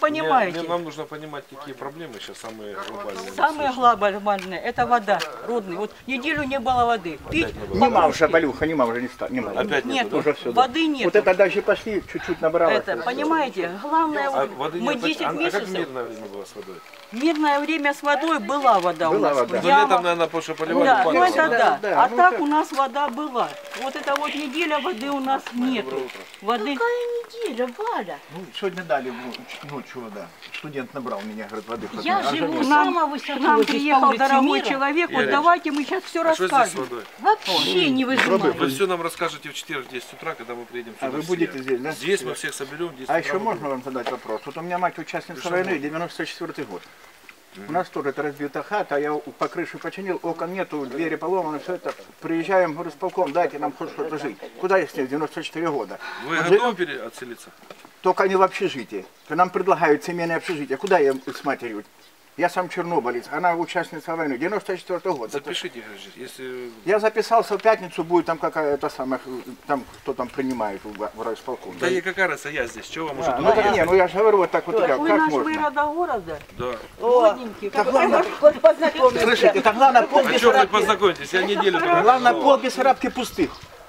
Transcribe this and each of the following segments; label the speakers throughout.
Speaker 1: понимаете.
Speaker 2: Нам нужно понимать, какие проблемы сейчас самые глобальные.
Speaker 1: Самое глобальное – это вода, родный. Вот неделю не было воды. Пить
Speaker 3: Нема уже, Балюха, нема уже, не стало.
Speaker 2: Опять
Speaker 1: нет,
Speaker 2: нету,
Speaker 3: уже все.
Speaker 1: воды нет.
Speaker 3: Вот это дальше пошли, чуть-чуть набралось.
Speaker 1: Это, понимаете, главное,
Speaker 2: А
Speaker 1: вот
Speaker 2: воды
Speaker 1: мы
Speaker 2: нет,
Speaker 1: 10
Speaker 2: а как
Speaker 1: месяцев,
Speaker 2: мирное время было с водой?
Speaker 1: мирное время с водой была вода у
Speaker 3: Была
Speaker 1: нас.
Speaker 3: вода.
Speaker 1: в
Speaker 2: Ну,
Speaker 1: ямах.
Speaker 2: летом, наверное, потому что поливали
Speaker 1: Да, ну
Speaker 2: падало,
Speaker 1: это да.
Speaker 3: Да,
Speaker 1: А
Speaker 3: ну
Speaker 1: так
Speaker 3: это-
Speaker 1: у нас вода была. Вот эта вот неделя воды у нас нету. Воды.
Speaker 4: Какая неделя, Валя?
Speaker 3: Ну, сегодня дали ночью вода. Студент набрал меня, говорит, воды.
Speaker 4: Я
Speaker 3: хоть.
Speaker 4: живу
Speaker 3: нет.
Speaker 4: самого
Speaker 1: К
Speaker 4: высокого
Speaker 1: нам
Speaker 4: здесь по
Speaker 1: приехал
Speaker 4: улице
Speaker 1: дорогой
Speaker 4: Мира.
Speaker 1: человек, вот
Speaker 2: Юрий
Speaker 1: давайте мы сейчас все
Speaker 2: А что здесь с
Speaker 1: расскажем.
Speaker 2: водой?
Speaker 4: Вообще не выжимает.
Speaker 2: Вы все нам расскажете в четверг в 10 утра, когда мы приедем сюда.
Speaker 3: А вы
Speaker 2: все.
Speaker 3: будете здесь, да?
Speaker 2: Здесь мы всех соберем. в 10
Speaker 3: А
Speaker 2: утра
Speaker 3: еще
Speaker 2: мы
Speaker 3: можно
Speaker 2: будем.
Speaker 3: вам задать вопрос? Вот у меня мать участница
Speaker 2: Что
Speaker 3: войны,
Speaker 2: можно?
Speaker 3: 94 год. У нас тоже это разбита хата, я по крыше починил, окон нету, двери поломаны, все это. Приезжаем, говорю, с полком, дайте нам хоть что-то жить. Куда я с ней, 94 года?
Speaker 2: Вы
Speaker 3: Вот
Speaker 2: готовы
Speaker 3: живем,
Speaker 2: отселиться?
Speaker 3: только не в общежитии. Нам предлагают семейное общежитие. Куда я с матерью? Я сам чернобылец, она участница войны, 94 год.
Speaker 2: Запишите, если...
Speaker 3: Я записался в пятницу, будет там какая-то самая, там кто там принимает в райисполком.
Speaker 2: Да и какая разница, я здесь, что вам уже
Speaker 3: Ну
Speaker 2: туда
Speaker 3: так не,
Speaker 2: ехать?
Speaker 3: ну я же говорю вот так вот,
Speaker 1: Вы
Speaker 3: как
Speaker 1: наш
Speaker 3: можно?
Speaker 1: вырода города.
Speaker 2: Да.
Speaker 1: Родненький.
Speaker 3: Так главное, слышите, так главное пол
Speaker 2: А что вы
Speaker 3: Бессарабки,
Speaker 2: познакомитесь? Я неделю только...
Speaker 3: главное пол Бессарабки пустых.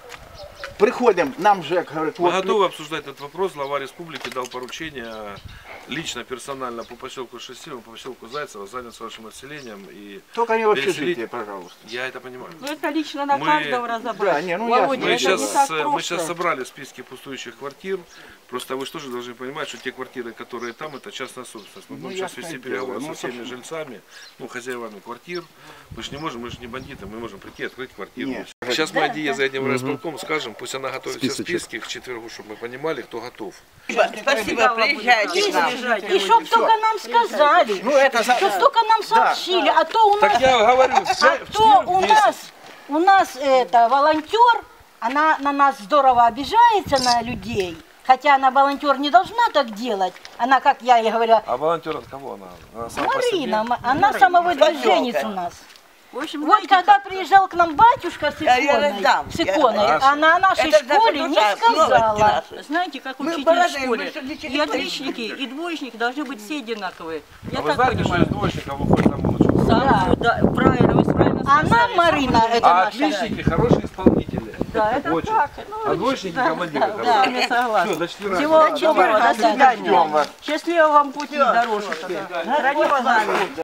Speaker 3: Приходим, нам ЖЭК говорит,
Speaker 2: Мы
Speaker 3: вот,
Speaker 2: готовы обсуждать этот вопрос. Глава республики дал поручение лично, персонально по поселку Шестером, по поселку Зайцево, заняться вашим населением. И
Speaker 3: только не в общежитии,
Speaker 2: переселить.
Speaker 3: пожалуйста.
Speaker 2: Я это понимаю.
Speaker 1: Ну это лично на
Speaker 2: Мы-
Speaker 1: каждого разобрать.
Speaker 3: Да, не, ну
Speaker 1: Володя,
Speaker 3: ясно.
Speaker 1: это не так
Speaker 2: Мы
Speaker 1: просто.
Speaker 2: сейчас собрали списки пустующих квартир. Просто вы же тоже должны понимать, что те квартиры, которые там, это частная собственность. Мы
Speaker 3: Ну,
Speaker 2: будем сейчас
Speaker 3: ясное
Speaker 2: вести
Speaker 3: дело.
Speaker 2: переговоры
Speaker 3: Ну,
Speaker 2: со всеми
Speaker 3: слушай.
Speaker 2: жильцами, ну, хозяевами квартир. Мы же не можем, мы же не бандиты, мы можем прийти, открыть квартиру.
Speaker 3: Нет.
Speaker 2: Сейчас мы Адие заедем в райисполком, скажем, пусть она готовит все списки к четвергу, чтобы мы понимали, кто готов.
Speaker 5: Спасибо, приезжайте к нам.
Speaker 4: И чтоб только нам сказали,
Speaker 3: Ну это за...
Speaker 4: чтоб только нам сообщили, а то у нас,
Speaker 2: Так я говорю,
Speaker 4: а то у нас это волонтер, она на нас здорово обижается на людей. Хотя она волонтер не должна так делать. Она, как я ей говорила,
Speaker 2: А волонтер от кого она? Она сама по себе?
Speaker 4: Марина, она самовыдвиженец у нас.
Speaker 1: В общем,
Speaker 4: Вот
Speaker 1: знаете,
Speaker 4: когда приезжал к нам батюшка с
Speaker 5: Я
Speaker 4: иконой,
Speaker 5: раздам.
Speaker 4: она о нашей
Speaker 5: Это наша
Speaker 4: школе не
Speaker 5: душа,
Speaker 4: сказала.
Speaker 5: новости наши.
Speaker 1: знаете, как
Speaker 5: Мы
Speaker 1: учитель в
Speaker 5: бородаем,
Speaker 1: школе.
Speaker 5: мы что, лечили
Speaker 1: И отличники, и двоечники должны быть все одинаковые. Я
Speaker 2: А вы
Speaker 1: так
Speaker 2: знаете, что
Speaker 1: понимаю.
Speaker 2: из двоечников выходит там лучше?
Speaker 1: Самую, да, правильно, вы правильно
Speaker 4: Она,
Speaker 1: сказали.
Speaker 4: Марина, это
Speaker 2: А
Speaker 4: наша.
Speaker 2: отличники хорошие исполнители.
Speaker 1: Да, это
Speaker 2: Очень.
Speaker 1: так. Ну,
Speaker 2: А двоечники командиры
Speaker 1: да,
Speaker 2: хорошие.
Speaker 1: я согласна.
Speaker 2: Все, до четверга.
Speaker 1: Всего доброго, до
Speaker 3: Ждем
Speaker 1: свидания.
Speaker 3: вас.
Speaker 1: Счастливого вам пути, дорожек. Храни вас Господь.